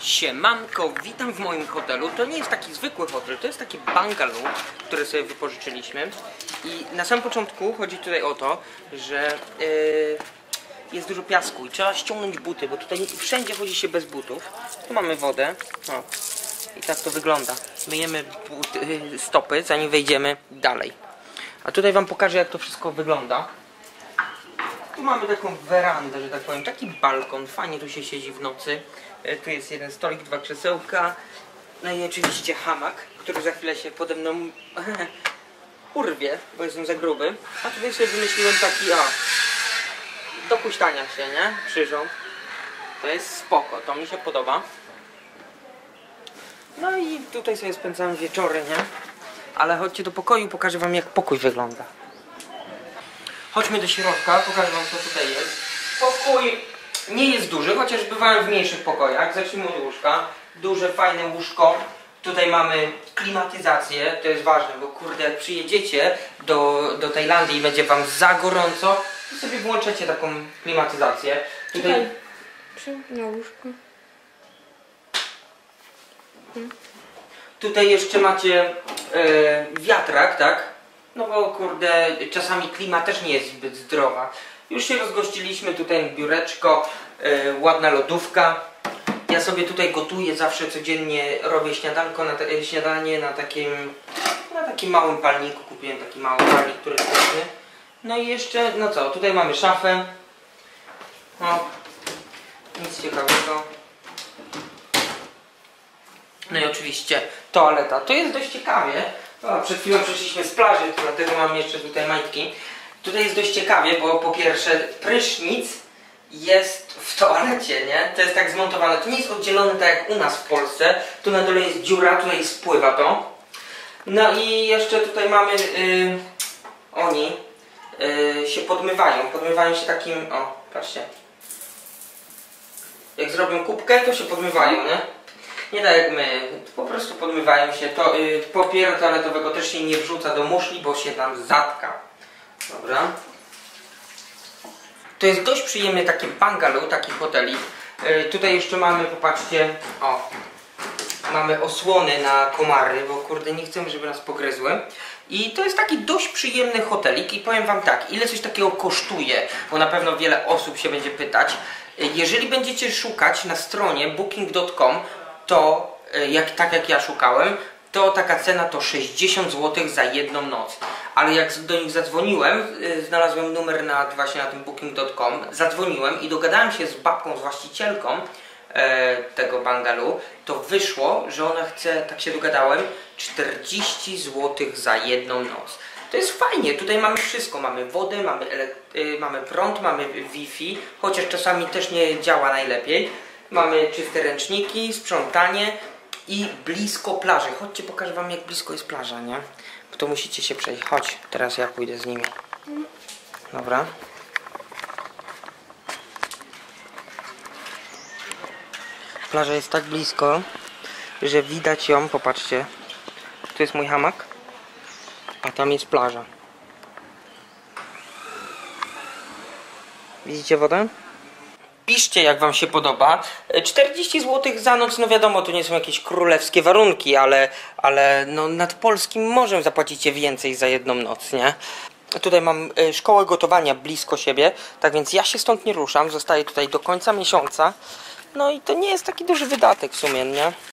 Siemanko, witam w moim hotelu. To nie jest taki zwykły hotel, to jest taki bungalow, który sobie wypożyczyliśmy. I na samym początku chodzi tutaj o to, że jest dużo piasku i trzeba ściągnąć buty, bo tutaj wszędzie chodzi się bez butów. Tu mamy wodę. O. I tak to wygląda. Myjemy stopy, zanim wejdziemy dalej. A tutaj wam pokażę, jak to wszystko wygląda. Tu mamy taką werandę, że tak powiem, taki balkon, fajnie tu się siedzi w nocy. Tu jest jeden stolik, dwa krzesełka. No i oczywiście hamak, który za chwilę się pode mną urwie, bo jestem za gruby. A tutaj sobie wymyśliłem taki, do huśtania się, nie? Przyrząd. To jest spoko, to mi się podoba. No i tutaj sobie spędzamy wieczory, nie? Ale chodźcie do pokoju, pokażę wam, jak pokój wygląda. Chodźmy do środka, pokażę wam, co tutaj jest. Pokój nie jest duży, chociaż bywałem w mniejszych pokojach. Zacznijmy od łóżka. Duże, fajne łóżko. Tutaj mamy klimatyzację, to jest ważne, bo kurde, jak przyjedziecie do Tajlandii i będzie wam za gorąco, to sobie włączacie taką klimatyzację. Tutaj... Na łóżko. Tutaj jeszcze macie wiatrak, tak? No bo kurde, czasami klima też nie jest zbyt zdrowa. Już się rozgościliśmy, tutaj biureczko, ładna lodówka. Ja sobie tutaj gotuję, zawsze codziennie robię śniadanko śniadanie na takim małym palniku. Kupiłem taki mały palnik turystyczny. No i jeszcze, no co, tutaj mamy szafę. No, nic ciekawego. No i oczywiście toaleta. To jest dość ciekawie. No, przed chwilą przyszliśmy z plaży, dlatego mam jeszcze tutaj majtki. Tutaj jest dość ciekawie, bo po pierwsze prysznic jest w toalecie, nie? To jest tak zmontowane. To nie jest oddzielone tak jak u nas w Polsce. Tu na dole jest dziura, tutaj spływa to. No i jeszcze tutaj mamy... oni się podmywają. Podmywają się takim... O, patrzcie. Jak zrobią kubkę, to się podmywają, nie? Nie tak jak my, po prostu podmywają się. Papieru toaletowego też się nie wrzuca do muszli, bo się nam zatka. Dobra. To jest dość przyjemny taki bungalow, taki hotelik. Tutaj jeszcze mamy, popatrzcie, mamy osłony na komary, bo kurde nie chcemy, żeby nas pogryzły. I to jest taki dość przyjemny hotelik i powiem wam tak, ile coś takiego kosztuje, bo na pewno wiele osób się będzie pytać. Jeżeli będziecie szukać na stronie booking.com, to tak jak ja szukałem, to taka cena to 60 zł za jedną noc. Ale jak do nich zadzwoniłem, znalazłem numer właśnie na tym booking.com, zadzwoniłem i dogadałem się z babką, z właścicielką tego bungalow, to wyszło, że ona chce, tak się dogadałem, 40 zł za jedną noc. To jest fajnie, tutaj mamy wszystko, mamy wodę, mamy prąd, mamy Wi-Fi, chociaż czasami też nie działa najlepiej. Mamy czyste ręczniki, sprzątanie i blisko plaży. Chodźcie, pokażę wam, jak blisko jest plaża, nie? Bo to musicie się przejść. Chodź, teraz ja pójdę z nimi. Dobra. Plaża jest tak blisko, że widać ją, popatrzcie. Tu jest mój hamak, a tam jest plaża. Widzicie wodę? Piszcie, jak wam się podoba. 40 zł za noc, no wiadomo, to nie są jakieś królewskie warunki, ale no nad polskim morzem zapłacicie więcej za jedną noc, nie? Tutaj mam szkołę gotowania blisko siebie, tak więc ja się stąd nie ruszam, zostaję tutaj do końca miesiąca. No i to nie jest taki duży wydatek w sumie, nie?